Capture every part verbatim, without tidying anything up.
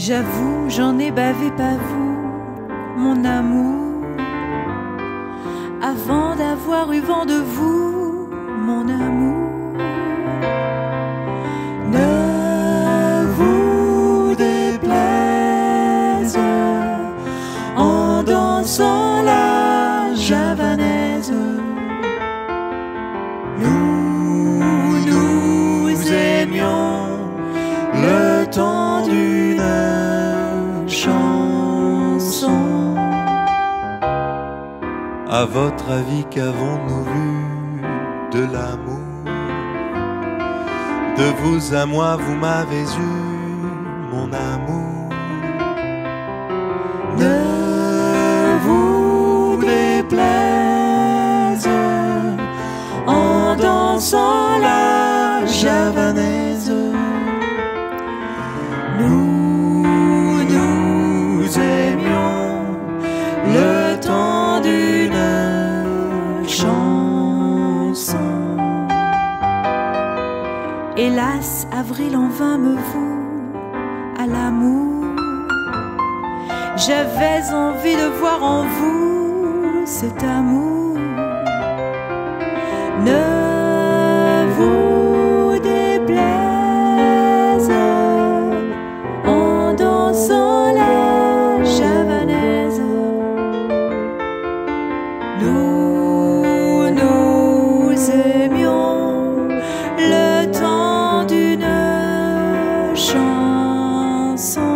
J'avoue, j'en ai bavé pas vous, mon amour, avant d'avoir eu vent de vous, mon amour. Ne vous déplaise en dansant la javanaise. Nous, nous aimions le temps d'une chanson. À votre avis, qu'avons-nous vu de l'amour? De vous à moi, vous m'avez eu, mon amour. Ne vous déplaise en dansant la javanaise. Nous, nous aimions le temps d'une chanson. Hélas, avril en vain me voue à l'amour. J'avais envie de voir en vous cet amour. Ne vous déplaise en dansant la javanaise. Nous, nous aimions le temps d'une chanson.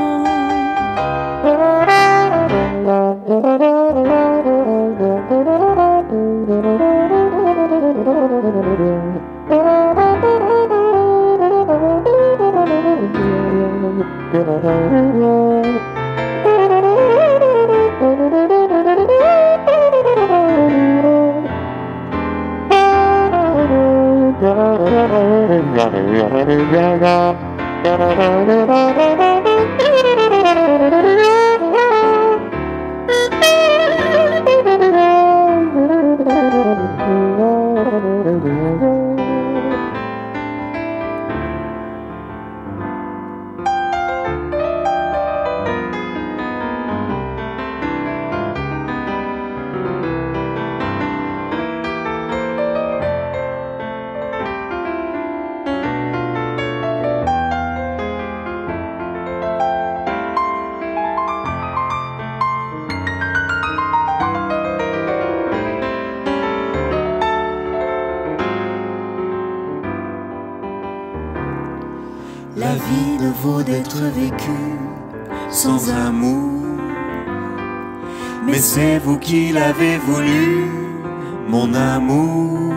La vie ne vaut d'être vécue sans amour, mais c'est vous qui l'avez voulu, mon amour.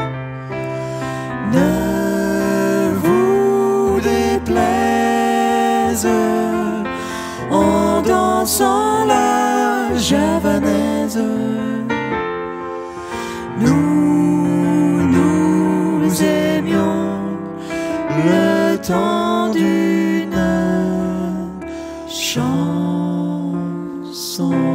Ne vous déplaise en dansant la javanaise. Nous, nous aimions le temps d'une chanson.